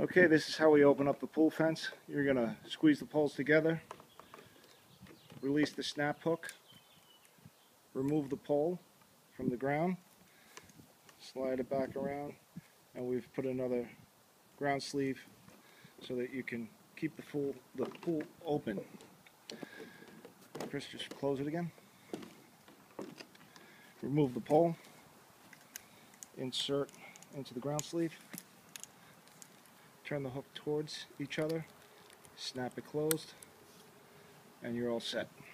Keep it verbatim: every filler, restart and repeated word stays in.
Okay, this is how we open up the pool fence. You're going to squeeze the poles together, release the snap hook, remove the pole from the ground, slide it back around, and we've put another ground sleeve so that you can keep the pool, the pool open. Chris, just close it again. Remove the pole, insert into the ground sleeve, turn the hook towards each other, snap it closed, and you're all set.